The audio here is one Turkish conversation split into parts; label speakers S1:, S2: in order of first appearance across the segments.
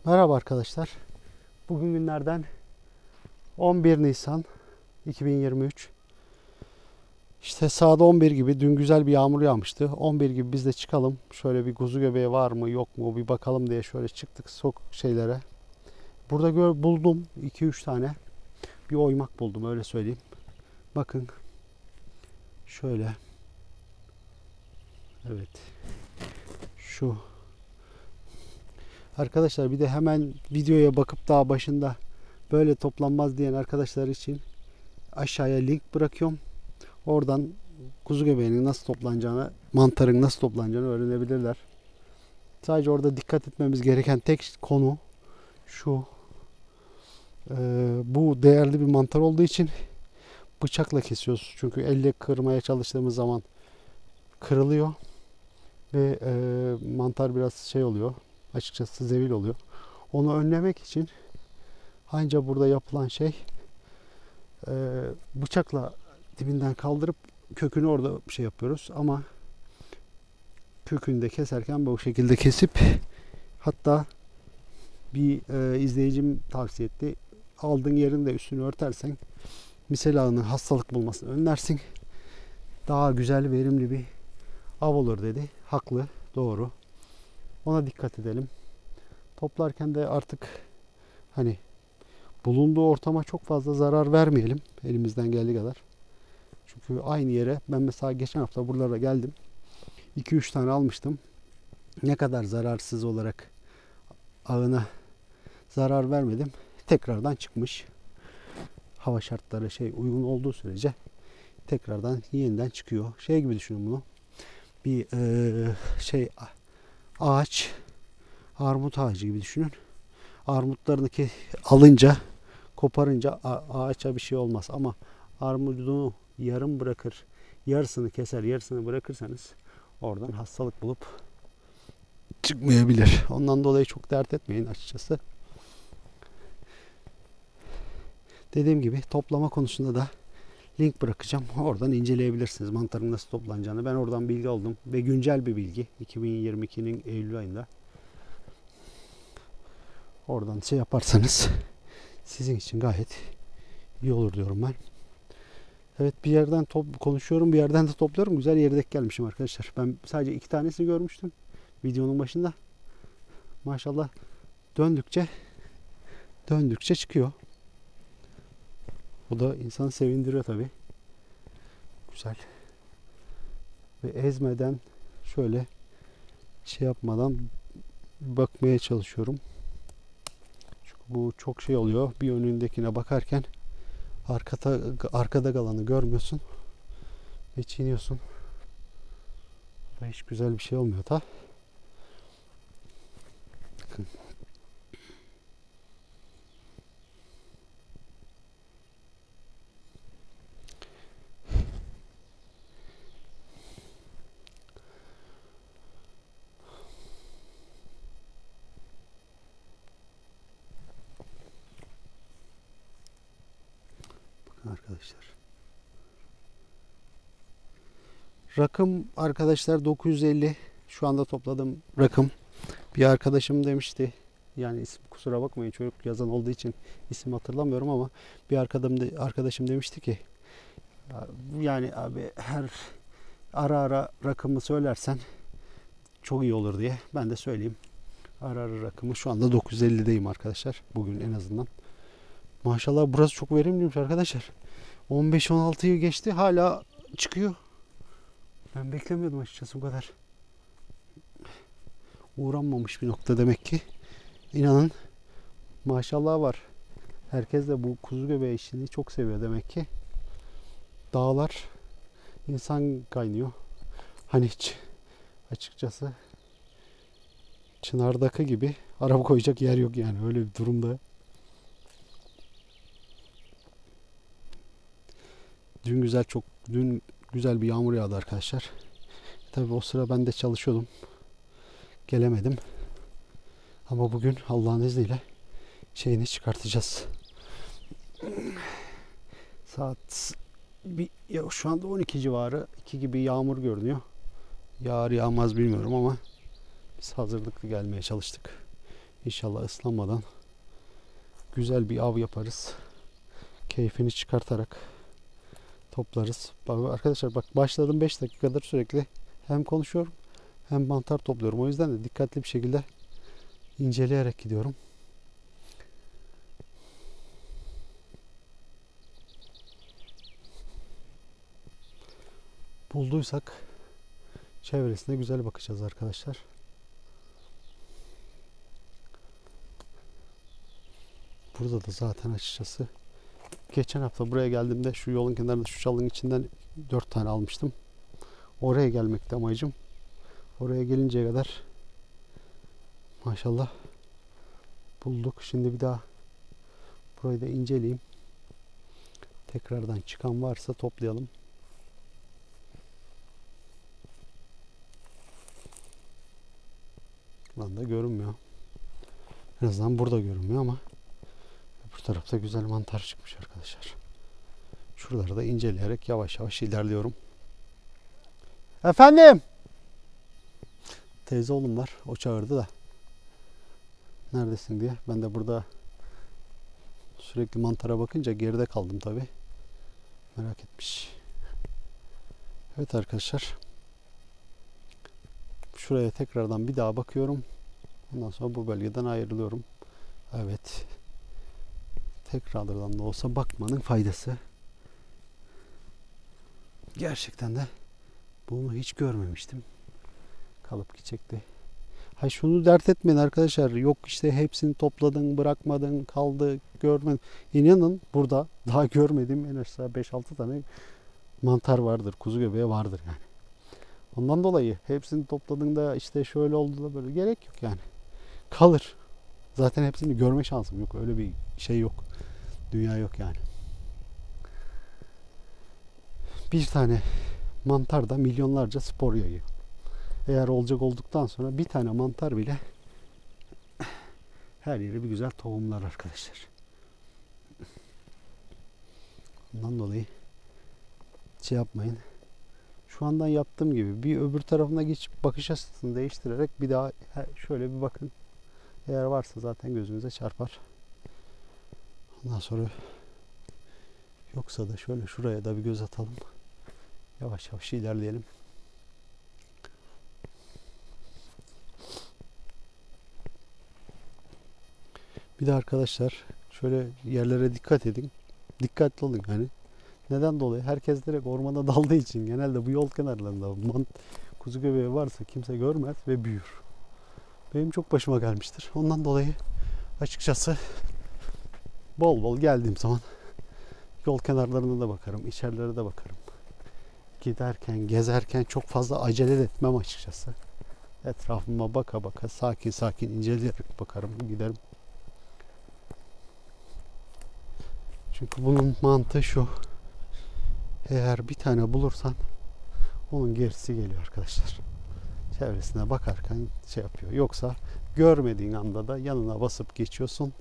S1: Merhaba arkadaşlar. Bugün günlerden 11 Nisan 2023. İşte saat 11 gibi dün güzel bir yağmur yağmıştı. 11 gibi biz de çıkalım. Şöyle bir kuzu göbeği var mı yok mu bir bakalım diye şöyle çıktık şeylere. Burada buldum 2-3 tane. Bir oymak buldum öyle söyleyeyim. Bakın. Şöyle. Evet. Şu. Arkadaşlar bir de hemen videoya bakıp daha başında böyle toplanmaz diyen arkadaşlar için aşağıya link bırakıyorum. Oradan kuzu göbeğinin nasıl toplanacağını, mantarın nasıl toplanacağını öğrenebilirler. Sadece orada dikkat etmemiz gereken tek konu şu. Bu değerli bir mantar olduğu için bıçakla kesiyoruz. Çünkü elle kırmaya çalıştığımız zaman kırılıyor ve mantar biraz şey oluyor. Açıkçası zevil oluyor. Onu önlemek için anca burada yapılan şey bıçakla dibinden kaldırıp kökünü orada şey yapıyoruz ama kökünü de keserken bu şekilde kesip hatta bir izleyicim tavsiye etti. Aldığın yerin de üstünü örtersen misel ağının hastalık bulmasını önlersin. Daha güzel, verimli bir av olur dedi. Haklı, doğru. Ona dikkat edelim. Toplarken de artık hani bulunduğu ortama çok fazla zarar vermeyelim elimizden geldiği kadar. Çünkü aynı yere ben mesela geçen hafta buralara geldim. 2-3 tane almıştım. Ne kadar zararsız olarak ağına zarar vermedim. Tekrardan çıkmış. Hava şartları uygun olduğu sürece tekrardan yeniden çıkıyor. Şey gibi düşünün bunu. Bir ağaç, armut ağacı gibi düşünün. Armutlarını alınca, koparınca ağaça bir şey olmaz ama armudunu yarım bırakır, yarısını keser, yarısını bırakırsanız oradan hastalık bulup çıkmayabilir. Ondan dolayı çok dert etmeyin açıkçası. Dediğim gibi toplama konusunda da link bırakacağım. Oradan inceleyebilirsiniz mantarın nasıl toplanacağını. Ben oradan bilgi aldım ve güncel bir bilgi. 2022'nin Eylül ayında. Oradan şey yaparsanız sizin için gayet iyi olur diyorum ben. Evet bir yerden konuşuyorum bir yerden de topluyorum. Güzel yere denk gelmişim arkadaşlar. Ben sadece 2 tanesini görmüştüm videonun başında. Maşallah döndükçe çıkıyor. O da insanı sevindiriyor tabi. Güzel. Ve ezmeden şöyle şey yapmadan bakmaya çalışıyorum. Çünkü bu çok şey oluyor. Bir önündekine bakarken arkada kalanı görmüyorsun ve çiğniyorsun. Ve hiç güzel bir şey olmuyor da. Bakın. Arkadaşlar. Rakım arkadaşlar 950. Şu anda topladığım rakım. Bir arkadaşım demişti. Yani isim kusura bakmayın çocuk yazan olduğu için isim hatırlamıyorum ama bir arkadaşım demişti ki yani abi her ara rakımı söylersen çok iyi olur diye. Ben de söyleyeyim. Ara rakımı şu anda 950'deyim arkadaşlar. Bugün en azından. Maşallah burası çok verimliymiş arkadaşlar. 15-16'yı geçti hala çıkıyor. Ben beklemiyordum açıkçası bu kadar. Uğranmamış bir nokta demek ki. İnanın maşallah var. Herkes de bu kuzu göbeği işini çok seviyor demek ki. Dağlar insan kaynıyor. Hani hiç açıkçası Çınar'daki gibi araba koyacak yer yok yani öyle bir durumda. Dün güzel bir yağmur yağdı arkadaşlar. Tabii o sıra ben de çalışıyordum. Gelemedim. Ama bugün Allah'ın izniyle şeyini çıkartacağız. Saat şu anda 12 civarı 2 gibi yağmur görünüyor. Yağar yağmaz bilmiyorum ama biz hazırlıklı gelmeye çalıştık. İnşallah ıslanmadan güzel bir av yaparız. Keyfini çıkartarak toplarız. Bak arkadaşlar, bak başladım 5 dakikadır sürekli hem konuşuyorum hem mantar topluyorum. O yüzden de dikkatli bir şekilde inceleyerek gidiyorum. Bulduysak çevresine güzel bakacağız arkadaşlar. Burada da zaten açıkçası geçen hafta buraya geldiğimde şu yolun kenarında şu çalının içinden 4 tane almıştım. Oraya gelmekti amacım. Oraya gelinceye kadar maşallah bulduk. Şimdi bir daha burayı da inceleyeyim. Tekrardan çıkan varsa toplayalım. Lan da görünmüyor. En azından burada görünmüyor ama bu tarafta güzel mantar çıkmış arkadaşlar. Şuraları da inceleyerek yavaş yavaş ilerliyorum. Efendim? Teyze oğlum var. O çağırdı da. Neredesin diye. Ben de burada sürekli mantara bakınca geride kaldım tabi. Merak etmiş. Evet arkadaşlar. Şuraya tekrardan bir daha bakıyorum. Ondan sonra bu bölgeden ayrılıyorum. Evet. Tekrardan da olsa bakmanın faydası. Gerçekten de bunu hiç görmemiştim. Kalıp gidecekti. Ha şunu dert etmeyin arkadaşlar. Yok işte hepsini topladın, bırakmadın, kaldı, görmedin. İnanın burada daha görmediğim en aşağı 5-6 tane mantar vardır. Kuzu göbeği vardır yani. Ondan dolayı hepsini topladığında işte şöyle oldu da böyle gerek yok yani. Kalır. Zaten hepsini görme şansım yok. Öyle bir şey yok. Dünya yok yani. Bir tane mantar da milyonlarca spor yayıyor. Eğer olacak olduktan sonra bir tane mantar bile her yeri bir güzel tohumlar arkadaşlar. Ondan dolayı şey yapmayın. Şu andan yaptığım gibi bir öbür tarafına geçip bakış açısını değiştirerek bir daha şöyle bir bakın. Eğer varsa zaten gözünüze çarpar. Ondan sonra yoksa da şöyle şuraya da bir göz atalım. Yavaş yavaş ilerleyelim. Bir de arkadaşlar şöyle yerlere dikkat edin. Dikkatli olun yani. Neden dolayı? Herkes direkt ormana daldığı için genelde bu yol kenarlarında kuzu göbeği varsa kimse görmez ve büyür. Benim çok başıma gelmiştir. Ondan dolayı açıkçası bol bol geldiğim zaman yol kenarlarına da bakarım, içerilere de bakarım. Giderken, gezerken çok fazla acele etmem açıkçası. Etrafıma baka baka sakin sakin inceleyerek bakarım, giderim. Çünkü bunun mantığı şu. Eğer bir tane bulursan onun gerisi geliyor arkadaşlar. Çevresine bakarken şey yapıyor. Yoksa görmediğin anda da yanına basıp geçiyorsun.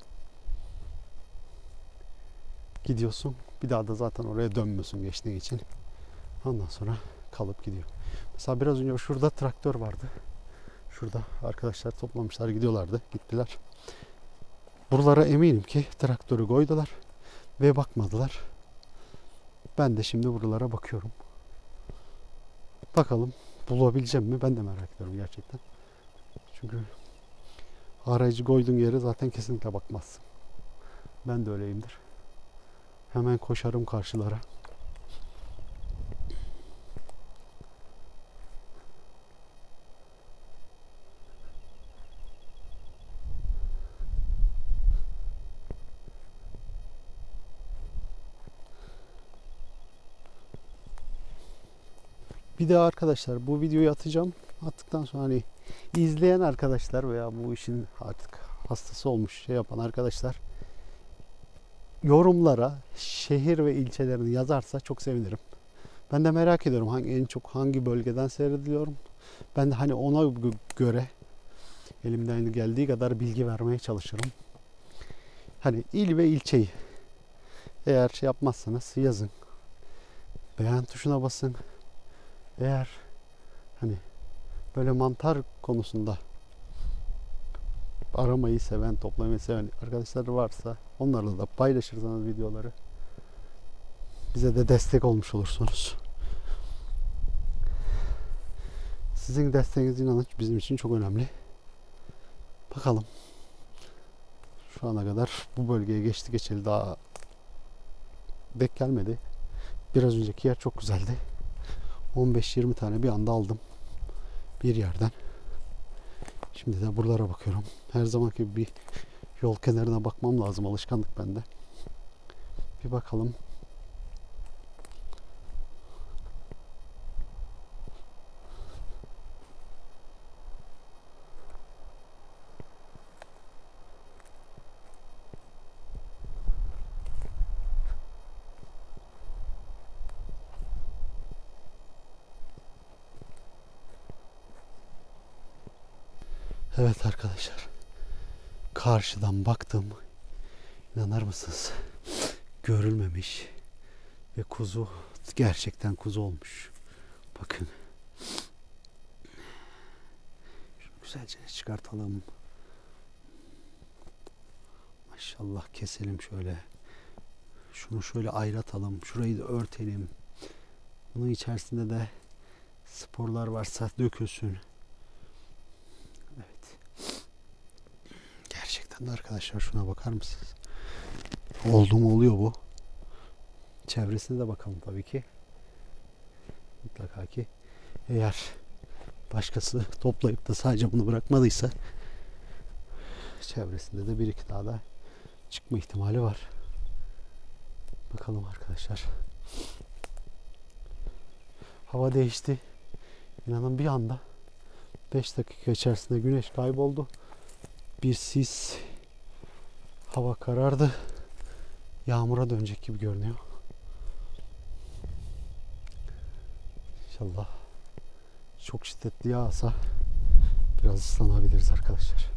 S1: Gidiyorsun. Bir daha da zaten oraya dönmüyorsun geçtiğin için. Ondan sonra kalıp gidiyor. Mesela biraz önce şurada traktör vardı. Şurada arkadaşlar toplamışlar gidiyorlardı. Gittiler. Buralara eminim ki traktörü koydular ve bakmadılar. Ben de şimdi buralara bakıyorum. Bakalım bulabileceğim mi? Ben de merak ediyorum gerçekten. Çünkü aracı koyduğun yere zaten kesinlikle bakmazsın. Ben de öyleyimdir. Hemen koşarım karşılara. Bir de arkadaşlar bu videoyu atacağım. Attıktan sonra hani izleyen arkadaşlar veya bu işin artık hastası olmuş şey yapan arkadaşlar yorumlara şehir ve ilçelerini yazarsa çok sevinirim. Ben de merak ediyorum en çok hangi bölgeden seyrediliyorum. Ben de hani ona göre elimden geldiği kadar bilgi vermeye çalışırım. Hani il ve ilçeyi eğer şey yapmazsanız yazın. Beğen tuşuna basın. Eğer hani böyle mantar konusunda aramayı seven, toplamayı seven arkadaşlar varsa onlarla da paylaşırsanız videoları bize de destek olmuş olursunuz. Sizin desteğiniz inanın bizim için çok önemli. Bakalım. Şu ana kadar bu bölgeye geçti geçeli daha denk gelmedi. Biraz önceki yer çok güzeldi. 15-20 tane bir anda aldım. Bir yerden. Şimdi de buralara bakıyorum. Her zamanki bir yol kenarına bakmam lazım. Alışkanlık bende. Bir bakalım. Evet arkadaşlar. Karşıdan baktım. İnanır mısınız? Görülmemiş. Ve kuzu gerçekten kuzu olmuş. Bakın. Şunu güzelce çıkartalım. Maşallah keselim şöyle. Şunu şöyle ayratalım. Şurayı da örtelim. Bunun içerisinde de sporlar varsa dökülsün. Evet. Gerçekten de arkadaşlar şuna bakar mısınız? Oldu mu oluyor bu. Çevresine de bakalım tabii ki. Mutlaka ki eğer başkası toplayıp da sadece bunu bırakmadıysa çevresinde de bir iki daha da çıkma ihtimali var. Bakalım arkadaşlar. Hava değişti. İnanın bir anda 5 dakika içerisinde güneş kayboldu. Bir sis, hava karardı. Yağmura dönecek gibi görünüyor. İnşallah çok şiddetli yağsa biraz ıslanabiliriz arkadaşlar.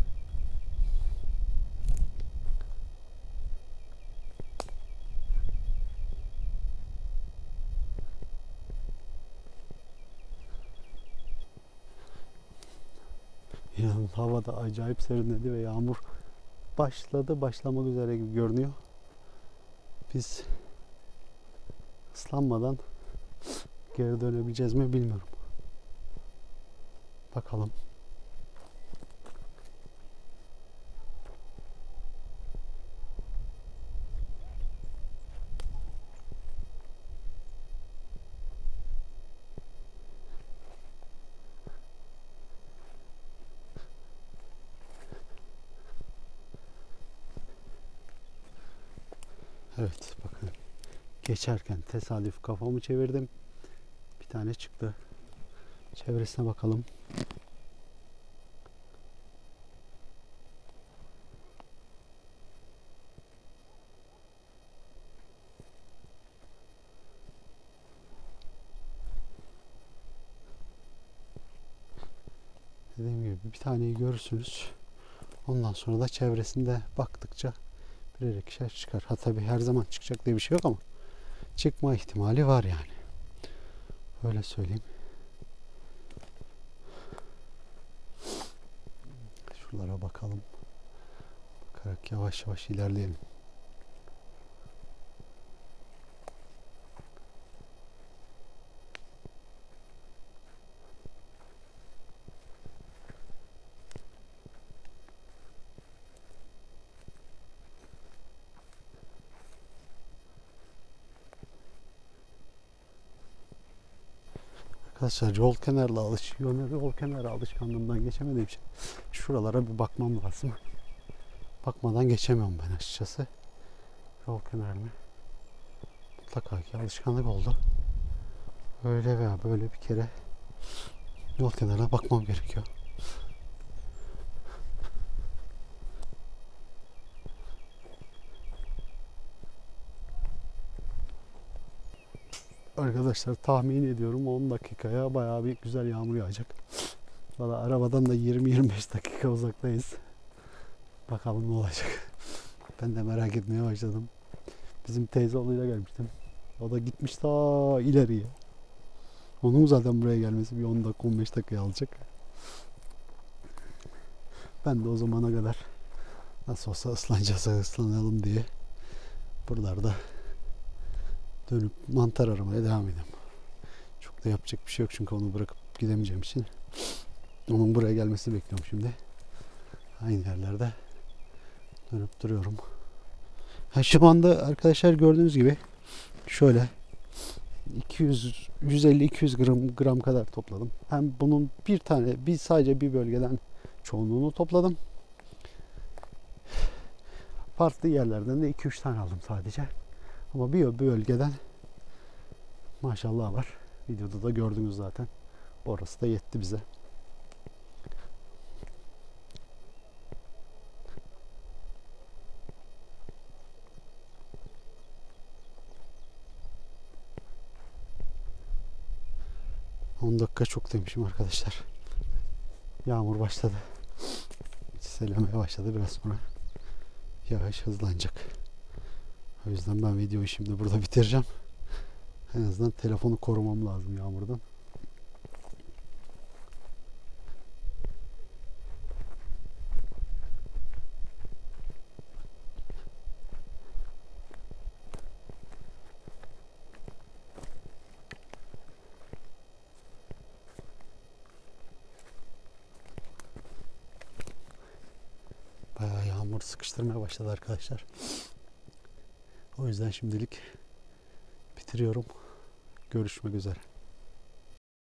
S1: İnanın havada acayip serinledi ve yağmur başlamak üzere gibi görünüyor. Biz ıslanmadan geri dönebileceğiz mi bilmiyorum. Bakalım. Evet bakın. Geçerken tesadüf kafamı çevirdim. Bir tane çıktı. Çevresine bakalım. Dediğim gibi bir taneyi görürsünüz. Ondan sonra da çevresinde baktıkça birer ikişer çıkar. Ha tabii her zaman çıkacak diye bir şey yok ama çıkma ihtimali var yani. Öyle söyleyeyim. Şuralara bakalım. Bakarak yavaş yavaş ilerleyelim. Arkadaşlar yol kenarı alışkanlığımdan geçemediğim için şuralara bir bakmam lazım. Bakmadan geçemiyorum ben açıkçası. Yol kenarına. Mutlaka ki alışkanlık oldu. Öyle veya böyle bir kere yol kenarına bakmam gerekiyor. Arkadaşlar tahmin ediyorum 10 dakikaya bayağı bir güzel yağmur yağacak. Valla arabadan da 20-25 dakika uzaktayız. Bakalım ne olacak. Ben de merak etmeye başladım. Bizim teyze oğluyla gelmiştim. O da gitmiş ta ileriye. Onun zaten buraya gelmesi bir 10 dakika 15 dakika alacak. Ben de o zamana kadar nasıl olsa ıslanacağız, ıslanalım diye buralarda dönüp mantar aramaya devam ediyorum. Çok da yapacak bir şey yok çünkü onu bırakıp gidemeyeceğim için. Onun buraya gelmesini bekliyorum şimdi. Aynı yerlerde dönüp duruyorum. Şu anda arkadaşlar gördüğünüz gibi şöyle 150-200 gram kadar topladım. Hem bunun sadece bir bölgeden çoğunluğunu topladım. Farklı yerlerden de 2-3 tane aldım sadece. Ama bir bölgeden maşallah var. Videoda da gördünüz zaten. Orası da yetti bize. On dakika çok demişim arkadaşlar. Yağmur başladı. Selamaya başladı biraz sonra. Yağış hızlanacak. O yüzden ben videoyu şimdi burada bitireceğim. En azından telefonu korumam lazım yağmurdan. Bayağı yağmur sıkıştırmaya başladı arkadaşlar. O yüzden şimdilik bitiriyorum. Görüşmek üzere.